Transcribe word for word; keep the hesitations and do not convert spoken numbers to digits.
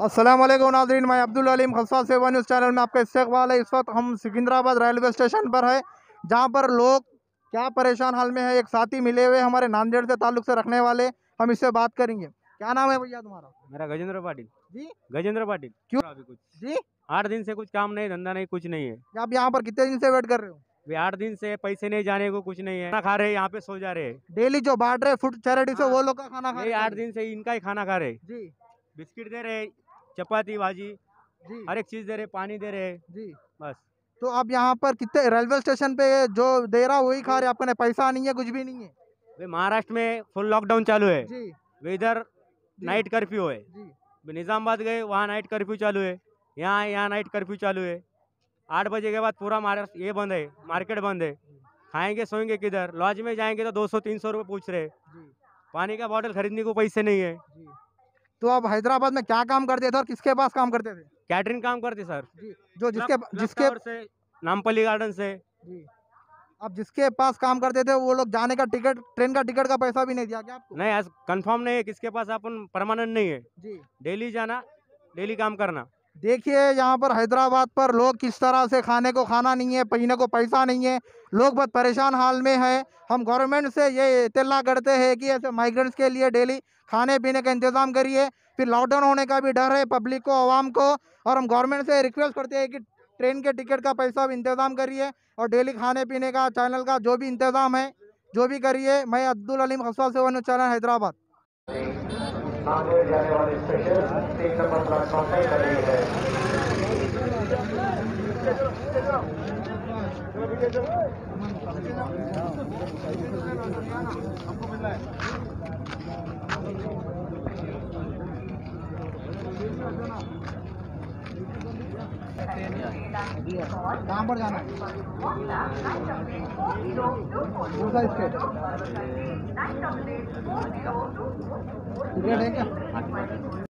अस्सलाम वालेकुम नाज़रीन, मैं अब्दुल अलीम खस्सा सेवा न्यूज़ चैनल में आपका इस्तकबाल है। इस वक्त हम सिकंदराबाद रेलवे स्टेशन पर है, जहां पर लोग क्या परेशान हाल में है। एक साथी मिले हुए हमारे नांदेड़ से ताल्लुक से रखने वाले, हम इससे बात करेंगे। क्या नाम है भैया तुम्हारा? मेरा गजेंद्र पाटिल जी। गजेंद्र पाटिल। क्यों? अभी कुछ जी। आठ दिन से कुछ काम नहीं, धंधा नहीं, कुछ नहीं है। आप यहाँ पर कितने दिन से वेट कर रहे हो? वे आठ दिन से पैसे नहीं, जाने को कुछ नहीं है। खाना खा रहे, यहाँ पे सो जा रहे हैं। डेली जो बांट रहे फूड चैरिटी से, हाँ। वो लोग का खाना खा यही रहे आठ हैं? दिन से इनका ही खाना खा रहे। जी बिस्किट दे रहे, चपाती भाजी, जी हर एक चीज दे रहे, पानी दे रहे, जी। बस। तो आप यहाँ पर कितने रेलवे स्टेशन पे जो दे रहा वही खा रहे, आपका नहीं पैसा नहीं है, कुछ भी नहीं है? वे महाराष्ट्र में फुल लॉकडाउन चालू है। जी वे इधर नाइट कर्फ्यू है। जी वे निजामाबाद गए, वहाँ नाइट कर्फ्यू चालू है। यहाँ यहाँ नाइट कर्फ्यू चालू है। आठ बजे के बाद पूरा महाराष्ट्र ये बंद है, मार्केट बंद है। खाएंगे सोएंगे किधर? लॉज में जाएंगे तो दो सौ तीन सौ रुपये पूछ रहे। जी पानी का बोतल खरीदने को पैसे नहीं है। जी। तो आप हैदराबाद में क्या काम करते थे और किसके पास काम करते थे? कैटरिंग काम करते सर। जी। जो जिसके क्लब- क्लब जिसके टावर से, नामपल्ली गार्डन से। जी। अब जिसके पास काम करते थे वो लोग जाने का टिकट, ट्रेन का टिकट का पैसा भी नहीं दिया क्या आपको? नहीं, आज कंफर्म नहीं है किसके पास, अपन परमानेंट नहीं है। जी। डेली जाना, डेली काम करना। देखिए यहाँ पर हैदराबाद पर लोग किस तरह से, खाने को खाना नहीं है, पीने को पैसा नहीं है, लोग बहुत परेशान हाल में है। हम गवर्नमेंट से ये इत्तला करते हैं कि ऐसे माइग्रेंट्स के लिए डेली खाने पीने का इंतज़ाम करिए। फिर लॉकडाउन होने का भी डर है पब्लिक को, आवाम को, और हम गवर्नमेंट से रिक्वेस्ट करते हैं कि ट्रेन के टिकट का पैसा भी इंतज़ाम करिए और डेली खाने पीने का, चैनल का जो भी इंतज़ाम है जो भी करिए। मैं अब्दुल अलीम खस्सा सेवा न्यूज़ चैनल हैदराबाद। नांदेड़ जाने वाली स्पेशल तीन नंबर प्लेटफॉर्म पर कर रही है। कहाँ पर जाना है? दूसरा स्टेट टिकट है क्या?